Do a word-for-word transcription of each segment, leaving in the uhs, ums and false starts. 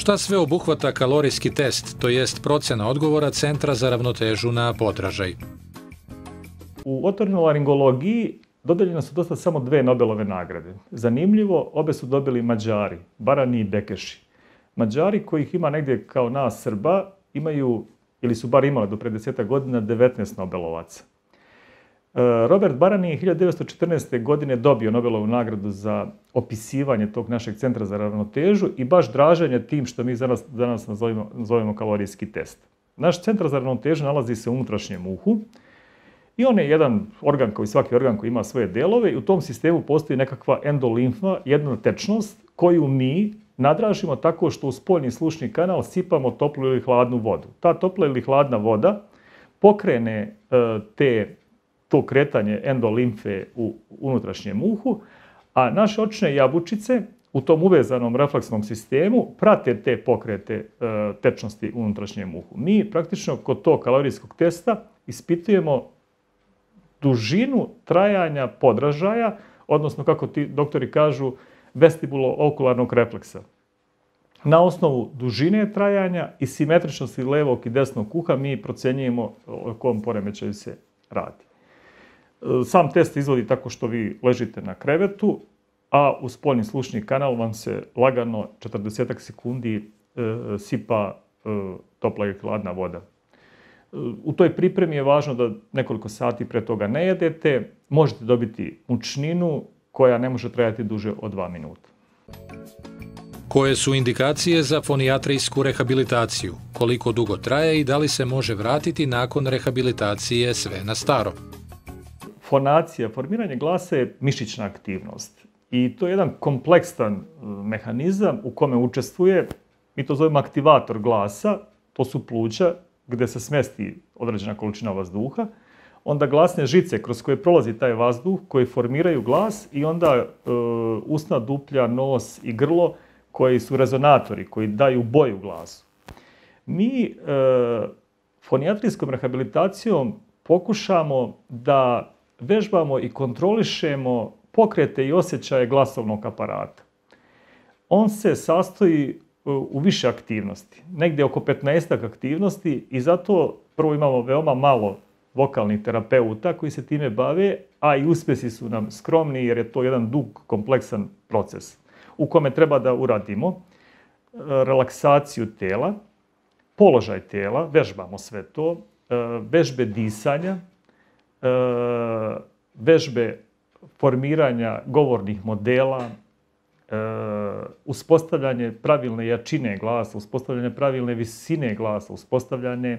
Šta sve obuhvata kalorijski test, to jest procjena odgovora Centra za ravnotežu na podražaj? U otorinolaringologiji dodeljene su dosta samo dve Nobelove nagrade. Zanimljivo, obe su dobili Mađari, Barani i Bekeši. Mađari, kojih ima negdje kao nas Srba, imaju, ili su bar imali do pre desetak godina, devetnaest Nobelovaca. Robert Barani je hiljadu devetsto četrnaeste. godine dobio Nobelovu nagradu za opisivanje tog našeg centra za ravnotežu i baš draženje tim što mi danas, danas nazovemo, nazovemo kalorijski test. Naš centar za ravnotežu nalazi se u unutrašnjem uhu i on je jedan organ, kao i svaki organ koji ima svoje delove, i u tom sistemu postoji nekakva endolimfa, jedna tečnost koju mi nadražimo tako što u spoljni slušni kanal sipamo toplu ili hladnu vodu. Ta topla ili hladna voda pokrene te to kretanje endolimfe u unutrašnjem uhu, a naše očne jabučice u tom uvezanom refleksnom sistemu prate te pokrete tečnosti u unutrašnjem uhu. Mi praktično kod tog kalorijskog testa ispitujemo dužinu trajanja podražaja, odnosno, kako ti doktori kažu, vestibulo-okularnog refleksa. Na osnovu dužine trajanja i simetričnosti levog i desnog uha mi procjenjujemo o kom poremećaju se radi. Sam test izvodi tako što vi ležite na krevetu, a u spoljni slušni kanal vam se lagano četrdesetak sekundi e, sipa e, topla i hladna voda. E, u toj pripremi je važno da nekoliko sati pre toga ne jedete. Možete dobiti mučninu koja ne može trajati duže od dva minuta. Koje su indikacije za fonijatrijsku rehabilitaciju? Koliko dugo traje i da li se može vratiti nakon rehabilitacije sve na staro? Fonacija, formiranje glasa je mišićna aktivnost i to je jedan kompleksan mehanizam u kome učestvuje, mi to zovemo aktivator glasa, to su pluća gdje se smesti određena količina vazduha, onda glasne žice kroz koje prolazi taj vazduh koji formiraju glas i onda e, usna duplja, nos i grlo koji su rezonatori, koji daju boju glasu. Mi e, fonijatrijskom rehabilitacijom pokušamo da vežbamo i kontrolišemo pokrete i osjećaje glasovnog aparata. On se sastoji u više aktivnosti, negdje oko petnaestak aktivnosti, i zato prvo imamo veoma malo vokalnih terapeuta koji se time bave, a i uspjesi su nam skromni jer je to jedan dug, kompleksan proces u kome treba da uradimo relaksaciju tela, položaj tela, vežbamo sve to, vežbe disanja, vežbe formiranja govornih modela, uspostavljanje pravilne jačine glasa, uspostavljanje pravilne visine glasa, uspostavljanje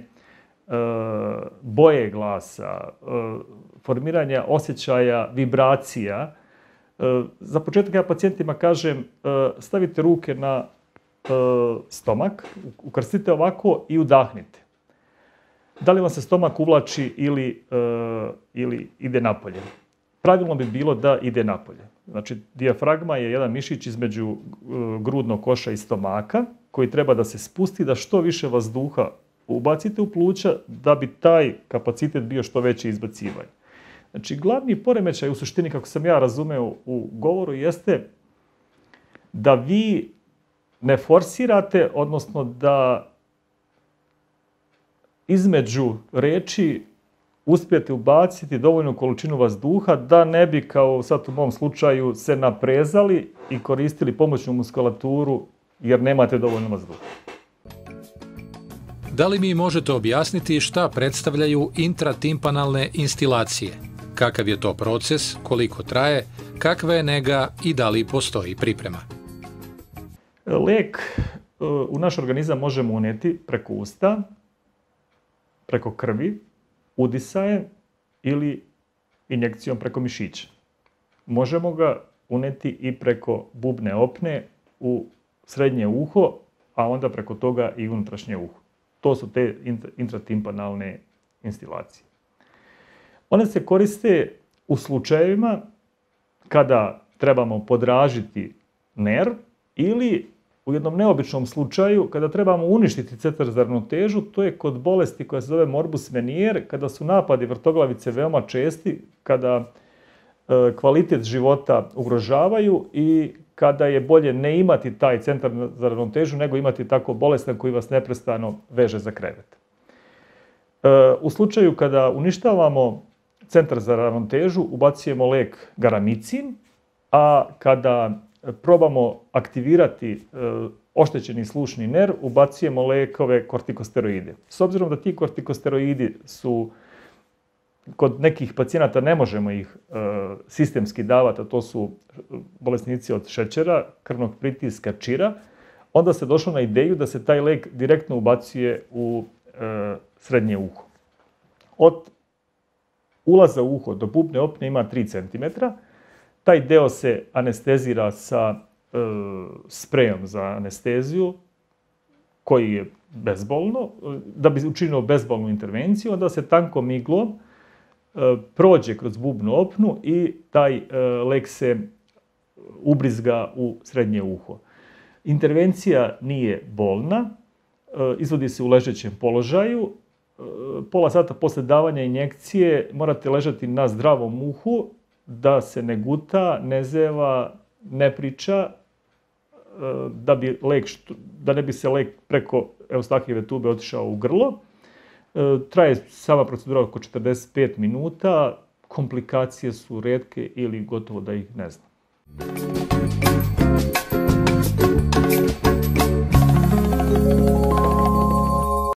boje glasa, formiranje osjećaja vibracija. Za početak ja pacijentima kažem stavite ruke na stomak, ukrstite ovako i udahnite. Da li vam se stomak uvlači ili, uh, ili ide napolje? Pravilno bi bilo da ide napolje. Znači, dijafragma je jedan mišić između uh, grudnog koša i stomaka koji treba da se spusti, da što više vazduha ubacite u pluća da bi taj kapacitet bio što veće izbacivanje. Znači, glavni poremećaj u suštini, kako sam ja razumeo u govoru, jeste da vi ne forsirate, odnosno da između reči uspijete ubaciti dovoljnu količinu vazduha da ne bi, kao sad u mom slučaju, se naprezali i koristili pomoćnu muskulaturu jer nemate dovoljno vazduha. Da li mi možete objasniti šta predstavljaju intratimpanalne instilacije? Kakav je to proces, koliko traje, kakva je nega i da li postoji priprema? Lek u naš organizam možemo unijeti preko usta, preko krvi, udisaje ili injekcijom preko mišića. Možemo ga unijeti i preko bubne opne u srednje uho, a onda preko toga i unutrašnje uho. To su te intratimpanalne instilacije. One se koriste u slučajevima kada trebamo podražiti nerv ili u jednom neobičnom slučaju kada trebamo uništiti centar za ravnotežu, to je kod bolesti koja se zove morbus Meniere, kada su napadi vrtoglavice veoma česti, kada e, kvalitet života ugrožavaju i kada je bolje ne imati taj centar za ravnotežu, nego imati tako bolestan koji vas neprestano veže za krevet. U slučaju kada uništavamo centar za ravnotežu, ubacujemo lek garamicin, a kada probamo aktivirati oštećeni slušni nerv, ubacujemo lekove kortikosteroide. S obzirom da ti kortikosteroidi su, kod nekih pacijenata ne možemo ih e, sistemski davati, a to su bolesnici od šećera, krvnog pritiska, čira, onda se došlo na ideju da se taj lek direktno ubacuje u e, srednje uho. Od ulaza u uho do bubne opne ima tri centimetra. Taj deo se anestezira sa e, sprejom za anesteziju, koji je bezbolno. Da bi učinio bezbolnu intervenciju, onda se tankom iglom e, prođe kroz bubnu opnu i taj e, lek se ubrizga u srednje uho. Intervencija nije bolna, e, izvodi se u ležećem položaju. E, pola sata posle davanja injekcije morate ležati na zdravom uhu, da se ne guta, ne zeva, ne priča, da, bi lek, da ne bi se lek preko Eustahijeve tube otišao u grlo. Traje sama procedura oko četrdeset pet minuta, komplikacije su retke ili gotovo da ih ne znam.